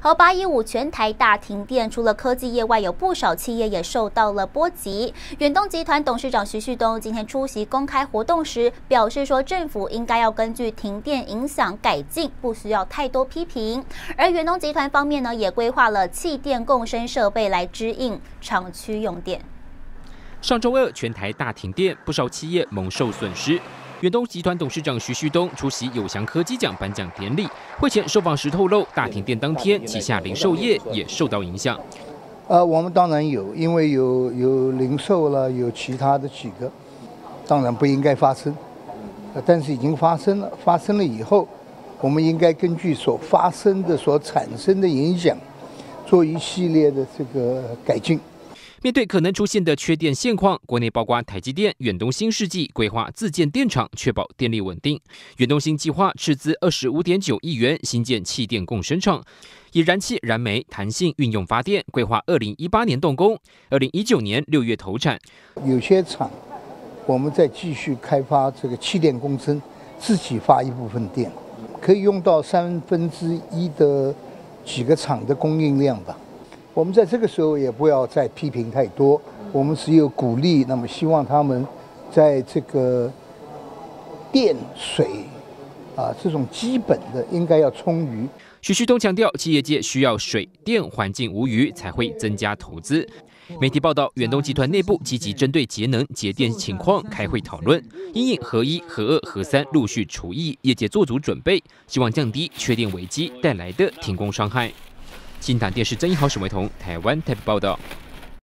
好，815全台大停电，除了科技业外，有不少企业也受到了波及。远东集团董事长徐旭东今天出席公开活动时表示说，政府应该要根据停电影响改进，不需要太多批评。而远东集团方面呢，也规划了气电共生设备来支应厂区用电。 上周二，全台大停电，不少企业蒙受损失。远东集团董事长徐旭东出席友翔科技奖颁奖典礼，会前受访时透露，大停电当天，旗下零售业也受到影响。 我们当然有，因为有零售了，有其他的几个，当然不应该发生，但是已经发生了。发生了以后，我们应该根据所发生的、所产生的影响，做一系列的这个改进。 面对可能出现的缺电现况，国内包括台积电、远东新世纪规划自建电厂，确保电力稳定。远东新计划斥资25.9亿元新建气电共生厂，以燃气、燃煤、弹性运用发电，规划2018年动工，2019年6月投产。 有些厂，我们再继续开发这个气电共生，自己发一部分电，可以用到1/3的几个厂的供应量吧。我们在这个时候也不要再批评太多，我们只有鼓励，那么希望他们在这个电、水这种基本的应该要充裕。 徐旭东强调，企业界需要水电环境无虞，才会增加投资。媒体报道，远东集团内部积极针对节能节电情况开会讨论，因应核1、核2、核3陆续除役，业界做足准备，希望降低缺电危机带来的停工伤害。新唐电视曾一豪、沈维彤，台湾台北报道。